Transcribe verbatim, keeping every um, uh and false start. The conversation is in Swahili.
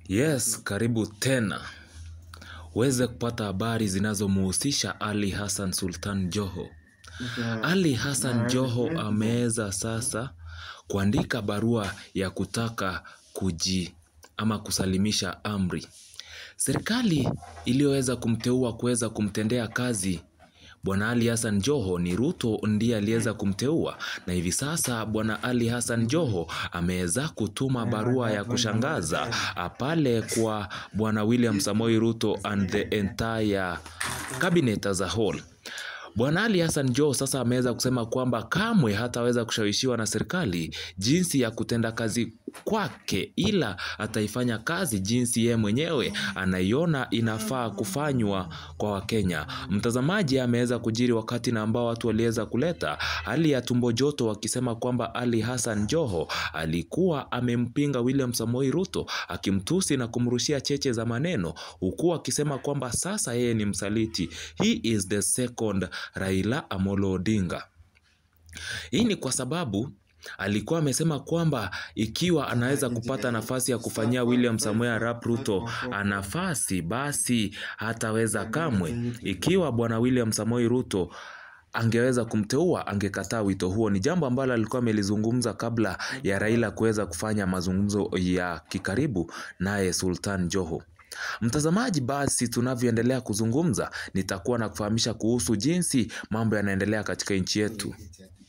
Yes, karibu tena. Uweze kupata habari zinazomuhusisha Ali Hassan Sultan Joho. Ali Hassan Joho ameweza sasa kuandika barua ya kutaka kuji ama kusalimisha amri. Serikali iliyoweza kumteua kuweza kumtendea kazi Bwana Ali Hassan Joho ni Ruto ndiye aliweza kumteua, na hivi sasa Bwana Ali Hassan Joho ameweza kutuma barua ya kushangaza pale kwa Bwana William Samoei Ruto and the entire cabinet as a whole. Bwana Ali Hassan Joho sasa ameweza kusema kwamba kamwe hataweza kushawishiwa na serikali jinsi ya kutenda kazi kwake, ila ataifanya kazi jinsi yeye mwenyewe anaiona inafaa kufanywa kwa Wakenya. Mtazamaji, ameweza kujiri wakati na ambao watu waliweza kuleta hali ya tumbo joto wakisema kwamba Ali Hassan Joho alikuwa amempinga William Samoei Ruto, akimtusi na kumrushia cheche za maneno, huku akisema kwamba sasa yeye ni msaliti. He is the second Raila Amolo Odinga. Hii ni kwa sababu alikuwa amesema kwamba ikiwa anaweza kupata nafasi ya kufanyia William Samoei Arap Ruto nafasi, basi hataweza kamwe. Ikiwa Bwana William Samoei Ruto angeweza kumteua, angekataa wito huo. Ni jambo ambalo alikuwa amelizungumza kabla ya Raila kuweza kufanya mazungumzo ya kikaribu naye Sultan Joho. Mtazamaji, basi tunavyoendelea kuzungumza nitakuwa na kufahamisha kuhusu jinsi mambo yanaendelea katika nchi yetu.